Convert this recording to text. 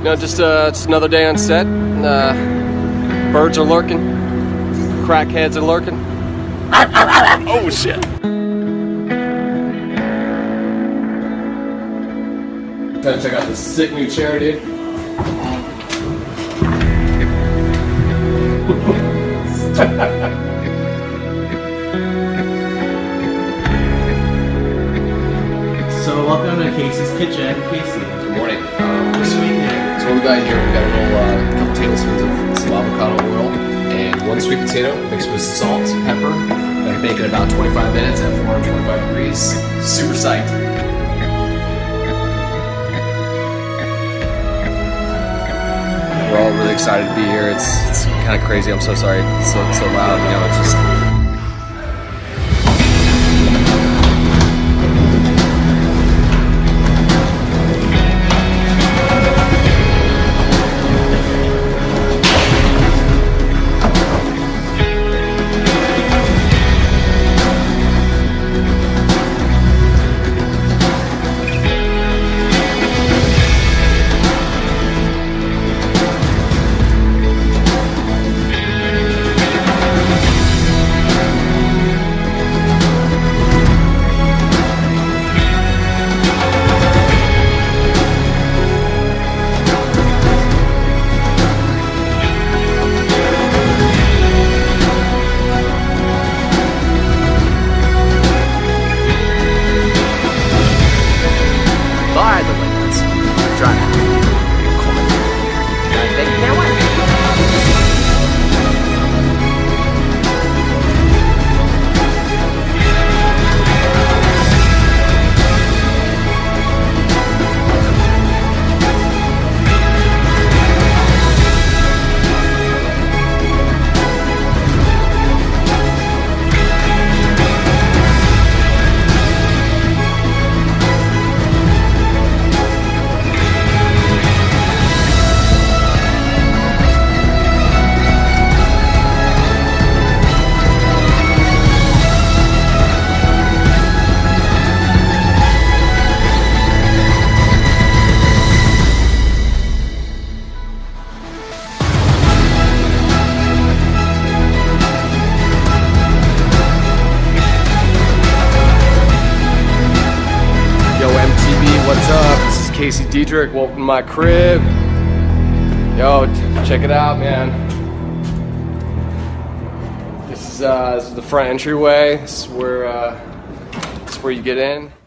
know, just another day on set. Birds are lurking. Crackheads are lurking. Oh shit! Try to check out this sick new chair, dude. So welcome to Casey's Kitchen. Casey. Good morning. What are you making here? So what we got here, we got a little couple tablespoons of some avocado oil and one sweet potato mixed with salt, pepper. Gonna bake it about 25 minutes at 425 degrees. Super psyched. We're all really excited to be here. It's kind of crazy. I'm so sorry. It's so loud. You know, it's just. By the way, let's try it. What's up? This is Casey Deidrick. Welcome to my crib. Yo, check it out, man. This is the front entryway. This is where you get in.